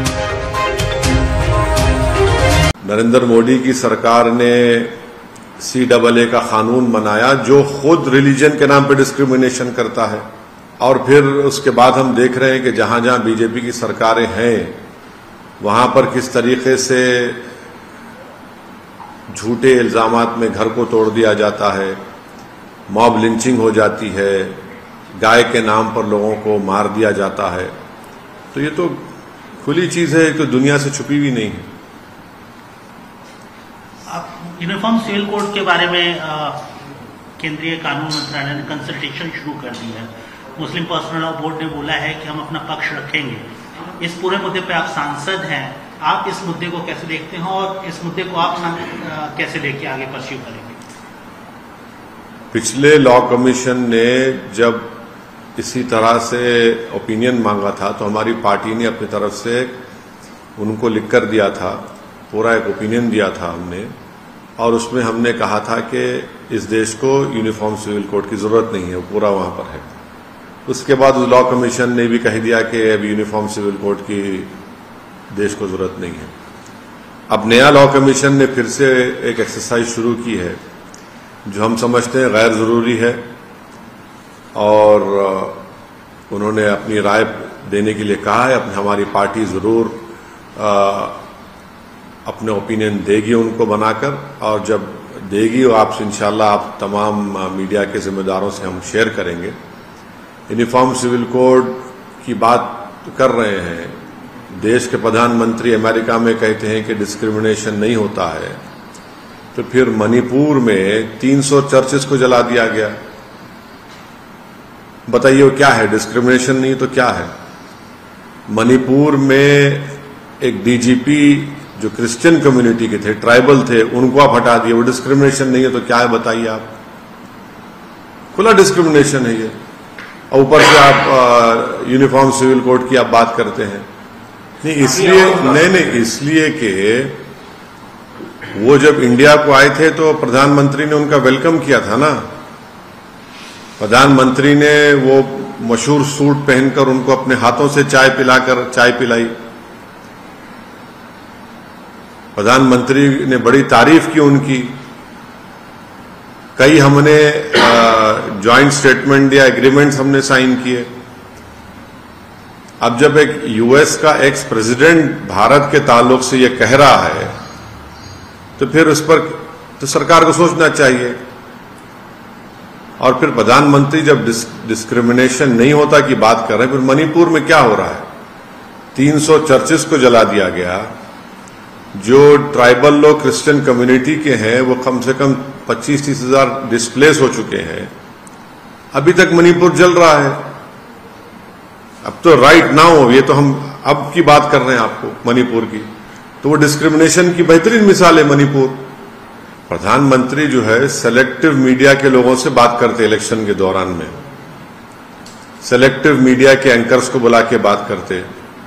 नरेंद्र मोदी की सरकार ने CAA का कानून बनाया जो खुद रिलीजन के नाम पे डिस्क्रिमिनेशन करता है, और फिर उसके बाद हम देख रहे हैं कि जहां जहां बीजेपी की सरकारें हैं वहां पर किस तरीके से झूठे इल्जामात में घर को तोड़ दिया जाता है, मॉब लिंचिंग हो जाती है, गाय के नाम पर लोगों को मार दिया जाता है। तो ये तो खुली चीज है, तो दुनिया से छुपी हुई नहीं है। यूनिफॉर्म सिविल कोड के बारे में केंद्रीय कानून मंत्रालय ने कंसल्टेशन शुरू कर दी है। मुस्लिम पर्सनल लॉ बोर्ड ने बोला है कि हम अपना पक्ष रखेंगे। इस पूरे मुद्दे पे आप सांसद हैं, आप इस मुद्दे को कैसे देखते हैं और इस मुद्दे को आप कैसे लेके आगे परस्यू करेंगे? पिछले लॉ कमीशन ने जब इसी तरह से ओपिनियन मांगा था तो हमारी पार्टी ने अपनी तरफ से उनको लिख कर दिया था, पूरा एक ओपिनियन दिया था हमने, और उसमें हमने कहा था कि इस देश को यूनिफॉर्म सिविल कोड की जरूरत नहीं है, वो पूरा वहां पर है। उसके बाद लॉ कमीशन ने भी कह दिया कि अब यूनिफॉर्म सिविल कोड की देश को जरूरत नहीं है। अब नया लॉ कमीशन ने फिर से एक एक्सरसाइज शुरू की है जो हम समझते हैं गैर जरूरी है, और उन्होंने अपनी राय देने के लिए कहा है। हमारी पार्टी जरूर अपने ओपिनियन देगी उनको बनाकर, और जब देगी वो आपसे इंशाल्लाह आप तमाम मीडिया के जिम्मेदारों से हम शेयर करेंगे। यूनिफॉर्म सिविल कोड की बात कर रहे हैं, देश के प्रधानमंत्री अमेरिका में कहते हैं कि डिस्क्रिमिनेशन नहीं होता है, तो फिर मणिपुर में 300 चर्चेस को जला दिया गया। बताइए वो क्या है? डिस्क्रिमिनेशन नहीं तो क्या है? मणिपुर में एक डीजीपी जो क्रिश्चियन कम्युनिटी के थे, ट्राइबल थे, उनको आप हटा दिए, वो डिस्क्रिमिनेशन नहीं है तो क्या है? बताइए आप। खुला डिस्क्रिमिनेशन है ये, और ऊपर से आप यूनिफॉर्म सिविल कोड की आप बात करते हैं। नहीं इसलिए कि वो जब इंडिया को आए थे तो प्रधानमंत्री ने उनका वेलकम किया था ना। प्रधानमंत्री ने वो मशहूर सूट पहनकर उनको अपने हाथों से चाय पिलाई। प्रधानमंत्री ने बड़ी तारीफ की उनकी। कई हमने जॉइंट स्टेटमेंट या एग्रीमेंट्स हमने साइन किए। अब जब एक यूएस का एक्स प्रेसिडेंट भारत के ताल्लुक से ये कह रहा है तो फिर उस पर तो सरकार को सोचना चाहिए। और फिर प्रधानमंत्री जब डिस्क्रिमिनेशन नहीं होता की बात कर रहे हैं, फिर मणिपुर में क्या हो रहा है? 300 चर्चेस को जला दिया गया। जो ट्राइबल लोग क्रिश्चियन कम्युनिटी के हैं वो कम से कम 25-30 हजार डिस्प्लेस हो चुके हैं। अभी तक मणिपुर जल रहा है। अब तो राइट नाउ, ये तो हम अब की बात कर रहे हैं आपको मणिपुर की, तो वो डिस्क्रिमिनेशन की बेहतरीन मिसाल है मणिपुर। प्रधानमंत्री जो है सेलेक्टिव मीडिया के लोगों से बात करते इलेक्शन के दौरान में, सेलेक्टिव मीडिया के एंकर्स को बुला के बात करते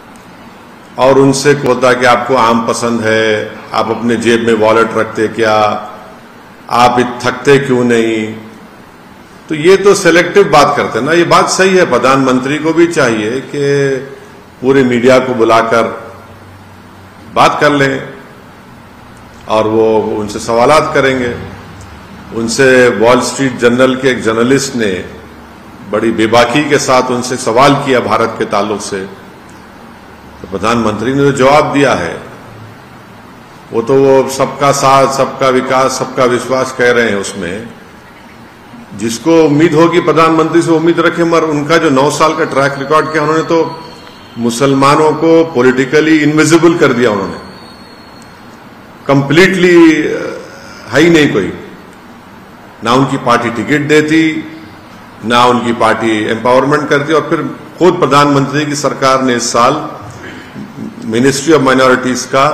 और उनसे होता कि आपको आम पसंद है, आप अपने जेब में वॉलेट रखते क्या, आप थकते क्यों नहीं। तो ये तो सेलेक्टिव बात करते हैं ना। ये बात सही है, प्रधानमंत्री को भी चाहिए कि पूरे मीडिया को बुलाकर बात कर लें और वो उनसे सवालात करेंगे। उनसे वॉल स्ट्रीट जर्नल के एक जर्नलिस्ट ने बड़ी बेबाकी के साथ उनसे सवाल किया भारत के ताल्लुक से, तो प्रधानमंत्री ने जो जवाब दिया है वो तो वो सबका साथ, सबका विकास, सबका विश्वास कह रहे हैं। उसमें जिसको उम्मीद होगी प्रधानमंत्री से उम्मीद रखें, मगर उनका जो 9 साल का ट्रैक रिकॉर्ड किया, उन्होंने तो मुसलमानों को पॉलिटिकली इनविजिबल कर दिया। उन्होंने कंप्लीटली है ही नहीं कोई, ना उनकी पार्टी टिकट देती, ना उनकी पार्टी एम्पावरमेंट करती। और फिर खुद प्रधानमंत्री की सरकार ने इस साल मिनिस्ट्री ऑफ माइनॉरिटीज का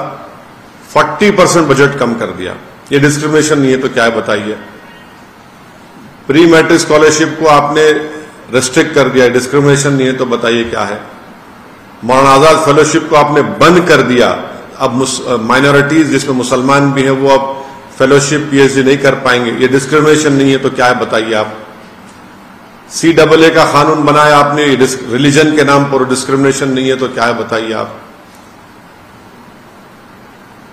40% बजट कम कर दिया। ये डिस्क्रिमिनेशन नहीं है तो क्या है? बताइए। प्री मैट्रिक स्कॉलरशिप को आपने रेस्ट्रिक्ट कर दिया, डिस्क्रिमिनेशन नहीं है तो बताइए क्या है? मौलाना आजाद फेलोशिप को आपने बंद कर दिया। अब माइनॉरिटीज जिसमें मुसलमान भी हैं वो अब फेलोशिप पीएचडी नहीं कर पाएंगे। ये डिस्क्रिमिनेशन नहीं है तो क्या है? बताइए आप। CAA का कानून बनाया आपने रिलीजन के नाम पर, डिस्क्रिमिनेशन नहीं है तो क्या है? बताइए आप।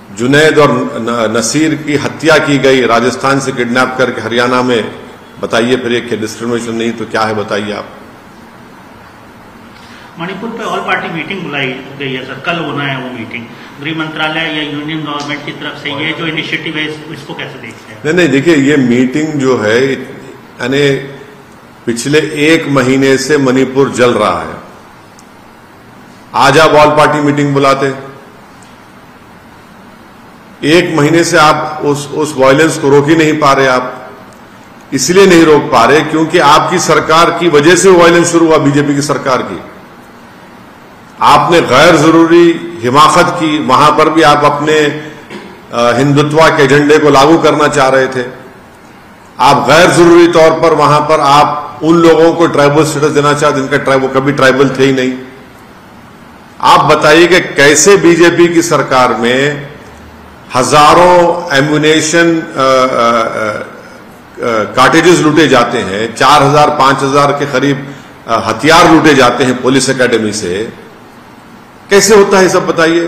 जुनैद और नसीर की हत्या की गई, राजस्थान से किडनैप करके हरियाणा में, बताइए फिर एक डिस्क्रिमिनेशन नहीं तो क्या है बताइए आप। मणिपुर पे ऑल पार्टी मीटिंग बुलाई गई है सर, कल होना है वो मीटिंग। गृह मंत्रालय या यूनियन गवर्नमेंट की तरफ से ये जो इनिशिएटिव है इसको कैसे देखते हैं? नहीं देखिए, ये मीटिंग जो है यानी पिछले 1 महीने से मणिपुर जल रहा है। आज आप ऑल पार्टी मीटिंग बुलाते, 1 महीने से आप उस वायलेंस को रोक ही नहीं पा रहे। आप इसलिए नहीं रोक पा रहे क्योंकि आपकी सरकार की वजह से वायलेंस शुरू हुआ, बीजेपी की सरकार की। आपने गैर जरूरी हिमाकत की, वहां पर भी आप अपने हिंदुत्व के एजेंडे को लागू करना चाह रहे थे। आप गैर जरूरी तौर पर वहां पर आप उन लोगों को ट्राइबल स्टेटस देना चाहते जिनका वो कभी ट्राइबल थे ही नहीं। आप बताइए कि कैसे बीजेपी की सरकार में हजारों एम्युनेशन कार्टेजेस लूटे जाते हैं, 4000 5000 के करीब हथियार लूटे जाते हैं पुलिस एकेडमी से, कैसे होता है सब बताइए।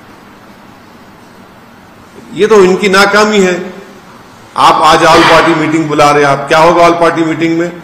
ये तो इनकी नाकामी है। आप आज ऑल पार्टी मीटिंग बुला रहे हैं, आप क्या होगा ऑल पार्टी मीटिंग में?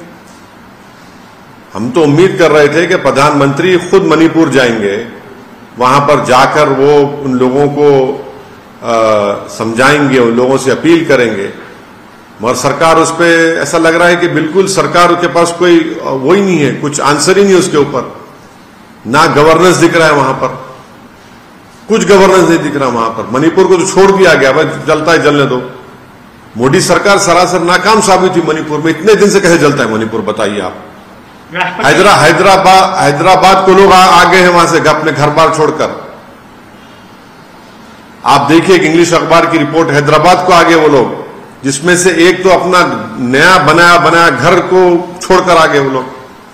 हम तो उम्मीद कर रहे थे कि प्रधानमंत्री खुद मणिपुर जाएंगे, वहां पर जाकर वो उन लोगों को समझाएंगे, उन लोगों से अपील करेंगे, मगर सरकार उस पर ऐसा लग रहा है कि बिल्कुल सरकार के पास कोई वो ही नहीं है, कुछ आंसर ही नहीं उसके ऊपर। ना गवर्नेंस दिख रहा है वहां पर, कुछ गवर्नेंस नहीं दिख रहा वहां पर। मणिपुर को तो छोड़ दिया गया, भाई जलता है जलने दो। मोदी सरकार सरासर नाकाम साबित हुई मणिपुर में। इतने दिन से कैसे जलता है मणिपुर बताइए आप। हैदराबाद को लोग आ गए हैं वहां से अपने घर बार छोड़कर। आप देखिए एक इंग्लिश अखबार की रिपोर्ट, हैदराबाद को आ गए वो लोग, जिसमें से एक तो अपना नया बनाया घर को छोड़कर आ गए वो लोग।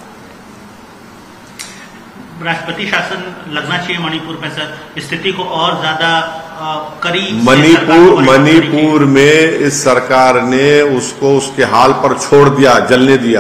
राष्ट्रपति शासन लगना चाहिए मणिपुर में सर, स्थिति को और ज्यादा करीब। मणिपुर में इस सरकार ने उसको उसके हाल पर छोड़ दिया, जलने दिया।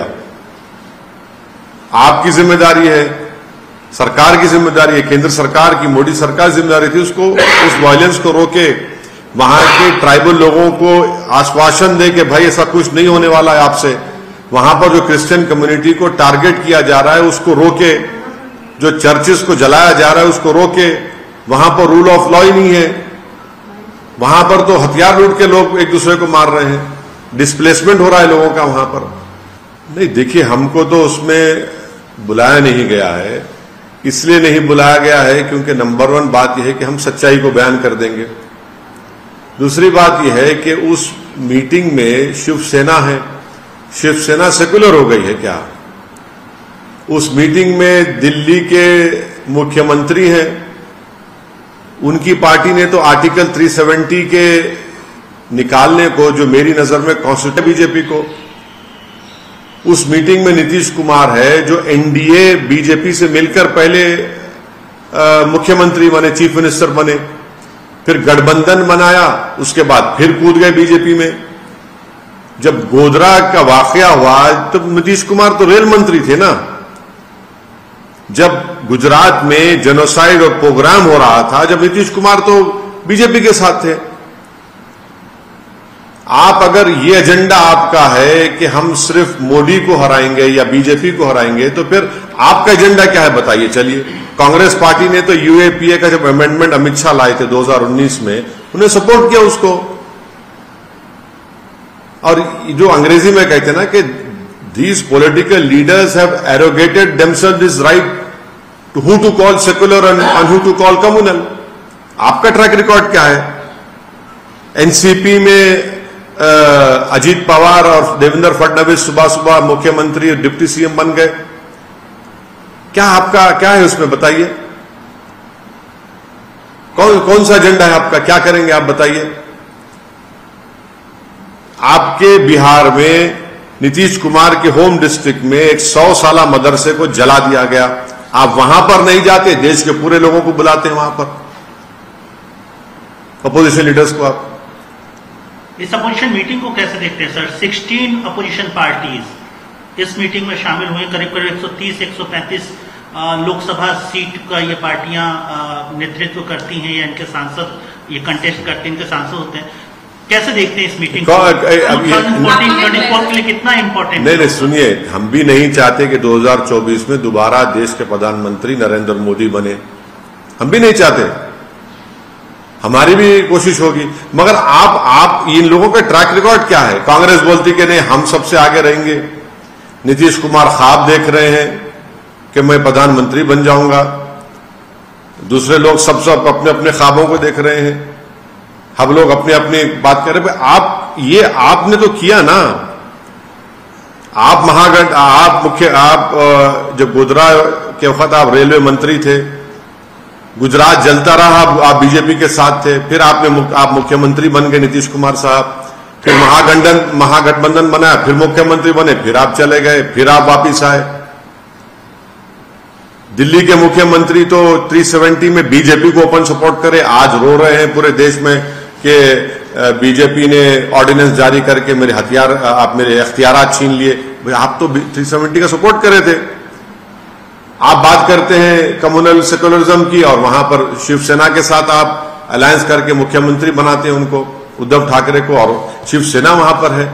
आपकी जिम्मेदारी है, सरकार की जिम्मेदारी है, केंद्र सरकार की, मोदी सरकार की जिम्मेदारी थी उसको उस वायलेंस को रोके, वहां के ट्राइबल लोगों को आश्वासन दे कि भाई ऐसा कुछ नहीं होने वाला है आपसे। वहां पर जो क्रिश्चियन कम्युनिटी को टारगेट किया जा रहा है उसको रोके, जो चर्चेस को जलाया जा रहा है उसको रोके। वहां पर रूल ऑफ लॉ ही नहीं है, वहां पर तो हथियार लूट के लोग एक दूसरे को मार रहे हैं, डिस्प्लेसमेंट हो रहा है लोगों का वहां पर। नहीं देखिए, हमको तो उसमें बुलाया नहीं गया है, इसलिए नहीं बुलाया गया है क्योंकि नंबर 1 बात यह है कि हम सच्चाई को बयान कर देंगे। दूसरी बात यह है कि उस मीटिंग में शिवसेना है, शिवसेना सेक्युलर हो गई है क्या? उस मीटिंग में दिल्ली के मुख्यमंत्री हैं, उनकी पार्टी ने तो आर्टिकल 370 के निकालने को, जो मेरी नजर में कॉन्स्टिट्यूशन बीजेपी को, उस मीटिंग में नीतीश कुमार है जो एनडीए बीजेपी से मिलकर पहले मुख्यमंत्री बने, चीफ मिनिस्टर बने, फिर गठबंधन बनाया, उसके बाद फिर कूद गए बीजेपी में। जब गोधरा का वाकया हुआ तो नीतीश कुमार तो रेल मंत्री थे ना। जब गुजरात में जेनोसाइड और प्रोग्राम हो रहा था, जब नीतीश कुमार तो बीजेपी के साथ थे। आप अगर ये एजेंडा आपका है कि हम सिर्फ मोदी को हराएंगे या बीजेपी को हराएंगे, तो फिर आपका एजेंडा क्या है बताइए। चलिए, कांग्रेस पार्टी ने तो यूएपीए का जब अमेंडमेंट अमित शाह लाए थे 2019 में, उन्हें सपोर्ट किया उसको। और जो अंग्रेजी में कहते हैं ना कि these political leaders have arrogated themselves this right to who to call secular and who to call communal। आपका ट्रैक रिकॉर्ड क्या है? एनसीपी में अजीत पवार और देवेंद्र फडणवीस सुबह सुबह मुख्यमंत्री और डिप्टी सीएम बन गए। क्या आपका क्या है उसमें बताइए? कौन सा एजेंडा है आपका? क्या करेंगे आप बताइए? आपके बिहार में नीतीश कुमार के होम डिस्ट्रिक्ट में एक 100 साला मदरसे को जला दिया गया। आप वहां पर नहीं जाते, देश के पूरे लोगों को बुलाते हैं वहां पर, अपोजिशन लीडर्स को। आप इस अपोजिशन मीटिंग को कैसे देखते हैं सर? 16 अपोजिशन पार्टीज इस मीटिंग में शामिल हुए, करीब 130-135 लोकसभा सीट का ये पार्टियां नेतृत्व करती हैं या इनके सांसद ये कंटेस्ट करते हैं, इनके सांसद होते हैं, कैसे देखते हैं इस मीटिंग को? 2024 के लिए कितना इंपॉर्टेंट? नहीं, सुनिए, हम भी नहीं चाहते कि 2024 में दोबारा देश के प्रधानमंत्री नरेंद्र मोदी बने, हम भी नहीं चाहते, हमारी भी कोशिश होगी, मगर आप इन लोगों का ट्रैक रिकॉर्ड क्या है? कांग्रेस बोलती कि नहीं हम सबसे आगे रहेंगे, नीतीश कुमार ख्वाब देख रहे हैं कि मैं प्रधानमंत्री बन जाऊंगा, दूसरे लोग सब अपने अपने ख्वाबों को देख रहे हैं, हम लोग अपनी अपनी बात कर रहे हैं। आपने तो किया ना, आप जब गोधरा के वक्त आप रेलवे मंत्री थे, गुजरात जलता रहा, आप बीजेपी के साथ थे, फिर आप मुख्यमंत्री बन गए नीतीश कुमार साहब, फिर महागठबंधन बनाया, फिर मुख्यमंत्री बने, फिर आप चले गए, फिर आप वापिस आए। दिल्ली के मुख्यमंत्री तो 370 में बीजेपी को ओपन सपोर्ट करे, आज रो रहे हैं पूरे देश में कि बीजेपी ने ऑर्डिनेंस जारी करके मेरे इख्तियारात छीन लिए। आप तो 370 का सपोर्ट करे थे। आप बात करते हैं कम्युनल सेकुलरिज्म की और वहां पर शिवसेना के साथ आप अलायंस करके मुख्यमंत्री बनाते हैं उनको, उद्धव ठाकरे को, और शिवसेना वहां पर है।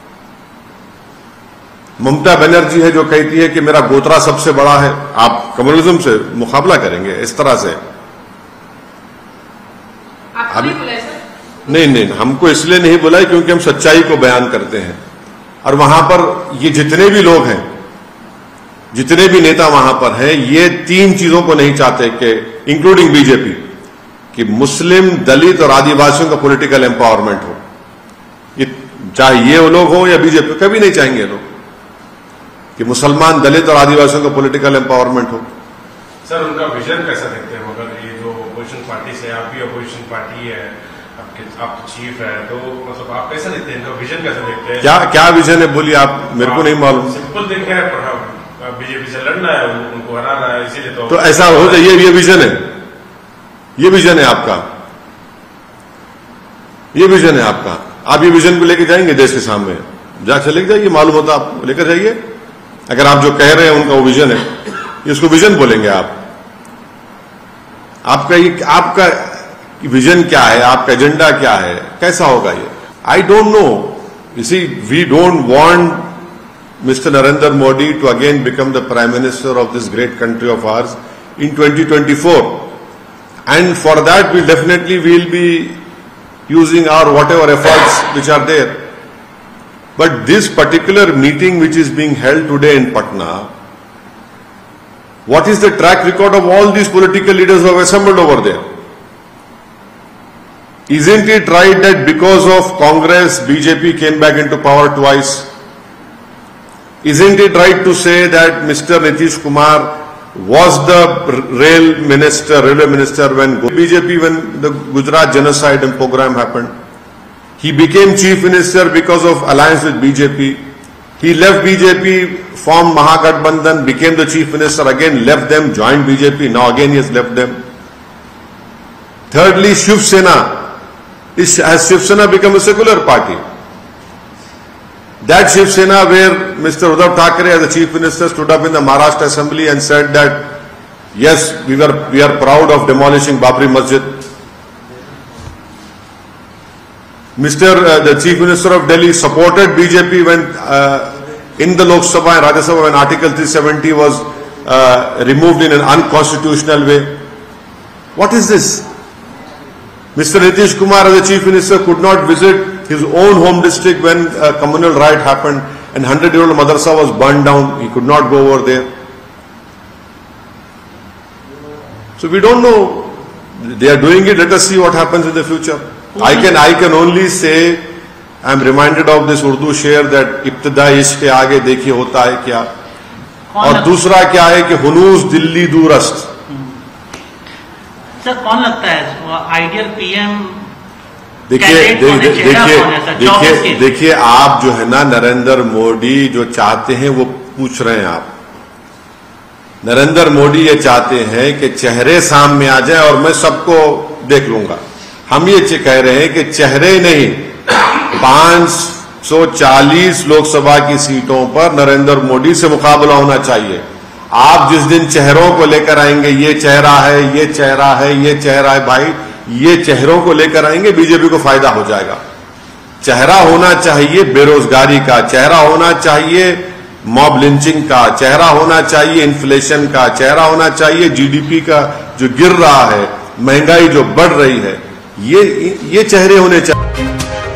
ममता बनर्जी है जो कहती है कि मेरा गोत्रा सबसे बड़ा है, आप कम्युनलिज्म से मुकाबला करेंगे इस तरह से? नहीं, हमको इसलिए नहीं बुला है क्योंकि हम सच्चाई को बयान करते हैं, और वहां पर ये जितने भी लोग हैं, जितने भी नेता वहां पर हैं, ये तीन चीजों को नहीं चाहते कि इंक्लूडिंग बीजेपी, कि मुस्लिम, दलित और आदिवासियों का पॉलिटिकल एम्पावरमेंट हो। ये चाहे ये लोग हो या बीजेपी, कभी नहीं चाहेंगे लोग कि मुसलमान, दलित और आदिवासियों का पॉलिटिकल एम्पावरमेंट हो। सर, उनका विजन कैसा देखते हैं? मगर ये जो अपोजिशन पार्टी से, आप भी अपोजिशन पार्टी है, आप तो चीफ है, तो मतलब आप कैसा देखते हैं? इनका विजन कैसा देखते हैं? क्या विजन है बोलिए आप, मेरे को नहीं मालूम। सिंपल देखे हैं, बीजेपी से लड़ना है, उनको हराना है, इसीलिए तो ऐसा हो जाए, ये विजन है, ये विजन है आपका, ये विजन है आपका। आप ये विजन को लेकर जाएंगे देश के सामने, चले जाइए, मालूम होता आप लेकर जाइए। अगर आप जो कह रहे हैं उनका वो विजन है, इसको विजन बोलेंगे आप? आपका विजन क्या है, आपका एजेंडा क्या है, कैसा होगा ये? I don't know. You see, we don't want Mr. Narendra Modi to again become the Prime Minister of this great country of ours in 2024. And for that, we'll be using our whatever efforts which are there. But this particular meeting which is being held today in Patna, what is the track record of all these political leaders who have assembled over there? Isn't it right that because of Congress, BJP came back into power twice? Isn't it right to say that Mr. Nitish Kumar was the railway minister when BJP, when the Gujarat genocide and program happened? He became chief minister because of alliance with BJP. He left BJP, formed Mahagathbandhan, became the chief minister, again left them, joined BJP, now again he has left them. Thirdly, Shiv Sena. Has Shiv Sena become a secular party? That Shiv Sena where Mr. Uddhav Thackeray as the chief minister stood up in the Maharashtra assembly and said that yes, we are proud of demolishing Babri Masjid. The chief minister of Delhi supported BJP when in the Lok Sabha and Rajya Sabha when Article 370 was removed in an unconstitutional way. What is this? Mr. Nitish Kumar as the chief minister could not visit his own home district when a communal riot happened and 100-year-old madrasa was burned down. He could not go over there. So we don't know. They are doing it. Let us see what happens in the future. I can only say, I am reminded of this Urdu sher that इब्तिदा इश्क के आगे देखिए होता है क्या, और दूसरा क्या है कि हुनूस दिल्ली दूरस्त। सर, कौन लगता है आइडियल पीएम? देखिए, आप जो है ना, नरेंद्र मोदी जो चाहते हैं वो पूछ रहे हैं आप। नरेंद्र मोदी ये चाहते हैं कि चेहरे सामने आ जाए और मैं सबको देख लूंगा। हम ये कह रहे हैं कि चेहरे नहीं, 540 लोकसभा की सीटों पर नरेंद्र मोदी से मुकाबला होना चाहिए। आप जिस दिन चेहरों को लेकर आएंगे, ये चेहरा है, ये चेहरा है, ये चेहरा है, भाई ये चेहरों को लेकर आएंगे, बीजेपी को फायदा हो जाएगा। चेहरा होना चाहिए बेरोजगारी का, चेहरा होना चाहिए मॉब लिंचिंग का, चेहरा होना चाहिए इन्फ्लेशन का, चेहरा होना चाहिए जीडीपी का जो गिर रहा है, महंगाई जो बढ़ रही है, ये चेहरे होने चाहिए।